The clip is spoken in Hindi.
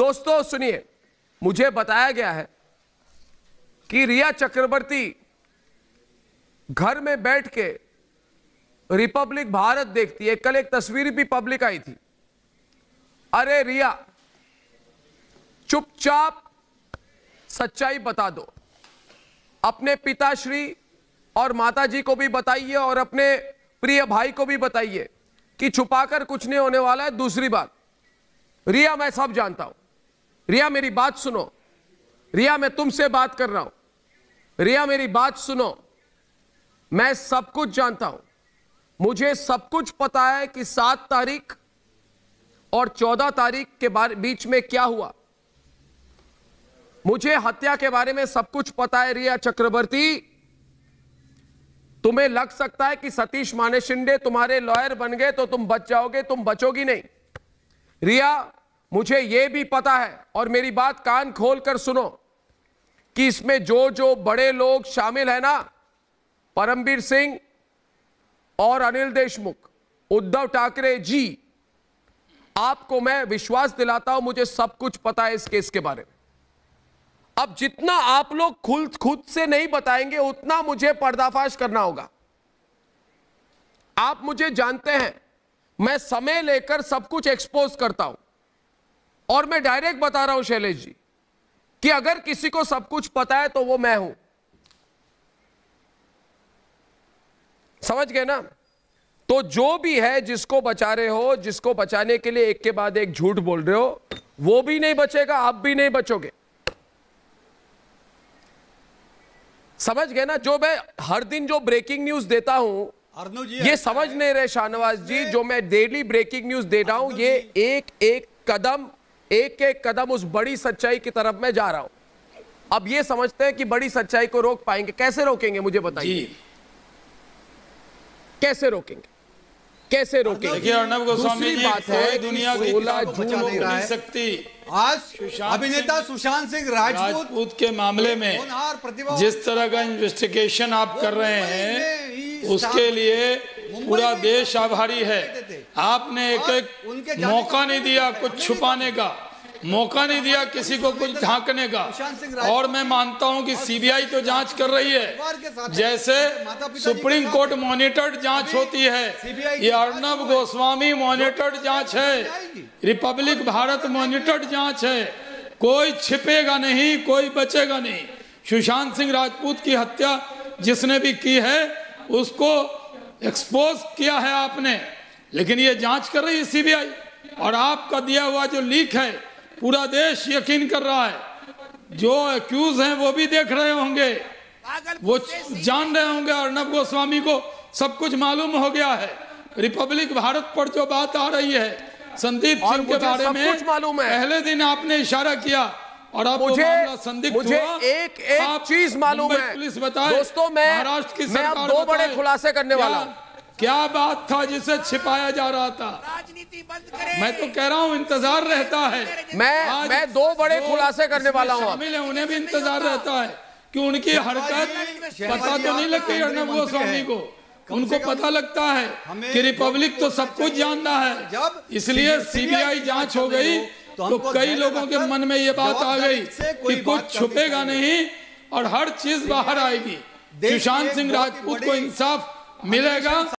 दोस्तों सुनिए, मुझे बताया गया है कि रिया चक्रवर्ती घर में बैठ के रिपब्लिक भारत देखती है। कल एक तस्वीर भी पब्लिक आई थी। अरे रिया, चुपचाप सच्चाई बता दो, अपने पिताश्री और माताजी को भी बताइए और अपने प्रिय भाई को भी बताइए कि छुपाकर कुछ नहीं होने वाला है। दूसरी बात, रिया मैं सब जानता हूं। रिया मेरी बात सुनो, रिया मैं तुमसे बात कर रहा हूं, रिया मेरी बात सुनो, मैं सब कुछ जानता हूं। मुझे सब कुछ पता है कि 7 तारीख और 14 तारीख के बीच में क्या हुआ। मुझे हत्या के बारे में सब कुछ पता है। रिया चक्रवर्ती, तुम्हें लग सकता है कि सतीश मानेशिंडे तुम्हारे लॉयर बन गए तो तुम बच जाओगे, तुम बचोगी नहीं। रिया, मुझे यह भी पता है और मेरी बात कान खोलकर सुनो कि इसमें जो बड़े लोग शामिल है ना, परमबीर सिंह और अनिल देशमुख, उद्धव ठाकरे जी, आपको मैं विश्वास दिलाता हूं मुझे सब कुछ पता है इस केस के बारे में। अब जितना आप लोग खुद से नहीं बताएंगे उतना मुझे पर्दाफाश करना होगा। आप मुझे जानते हैं, मैं समय लेकर सब कुछ एक्सपोज करता हूं और मैं डायरेक्ट बता रहा हूं शैलेश जी कि अगर किसी को सब कुछ पता है तो वो मैं हूं। समझ गए ना? तो जो भी है, जिसको बचा रहे हो, जिसको बचाने के लिए एक के बाद एक झूठ बोल रहे हो, वो भी नहीं बचेगा, आप भी नहीं बचोगे। समझ गए ना? जो मैं हर दिन जो ब्रेकिंग न्यूज देता हूं, ये समझ नहीं रहे शाहनवाज जी, जो मैं डेली ब्रेकिंग न्यूज दे रहा हूं, ये एक एक कदम उस बड़ी सच्चाई की तरफ मैं जा रहा हूं। अब ये समझते हैं कि बड़ी सच्चाई को रोक पाएंगे। कैसे रोकेंगे मुझे बताइए, कैसे रोकेंगे, कैसे रोकेंगे? देखिए अर्नब गोस्वामी जी, बात है दुनिया की बचा नहीं सकती। आज अभिनेता सुशांत सिंह राजपूत के मामले में जिस तरह का इन्वेस्टिगेशन आप कर रहे हैं, उसके लिए पूरा देश आभारी है। आपने एक मौका नहीं दिया कुछ छुपाने का, मौका नहीं दिया किसी को कुछ ढांकने का। और मैं मानता हूं कि सीबीआई तो जांच कर रही है, जैसे सुप्रीम कोर्ट मॉनिटर्ड जांच होती है, ये अर्नब गोस्वामी मॉनिटर्ड जांच है, रिपब्लिक भारत मॉनिटर्ड जांच है। कोई छिपेगा नहीं, कोई बचेगा नहीं। सुशांत सिंह राजपूत की हत्या जिसने भी की है उसको एक्सपोज किया है आपने, लेकिन ये जांच कर रही है सीबीआई। और आपका दिया हुआ जो लीक है पूरा देश यकीन कर रहा है। जो एक्यूज हैं वो भी देख रहे होंगे, वो जान रहे होंगे। अर्नब गोस्वामी को सब कुछ मालूम हो गया है। रिपब्लिक भारत पर जो बात आ रही है संदीप सिंह के बारे में, मालूम है, पहले दिन आपने इशारा किया और अब मुझे एक चीज मालूम है पुलिस बताए दोस्तों, महाराष्ट्र की सरकार अब 2 बड़े खुलासे करने वाला हूं। क्या बात था जिसे छिपाया जा रहा था? मैं तो कह रहा हूं इंतजार रहता है। मैं 2 बड़े खुलासे करने वाला हूं। शामिल है उन्हें भी इंतजार रहता है कि उनकी हरकत पता तो नहीं लगती अर्नब गोस्वामी को, उनको पता लगता है कि रिपब्लिक तो सब कुछ जानता है। इसलिए सीबीआई जांच हो गई तो कई लोगों के मन में ये बात आ गई कि कुछ छुपेगा नहीं और हर चीज बाहर आएगी। सुशांत सिंह राजपूत को इंसाफ मिलेगा।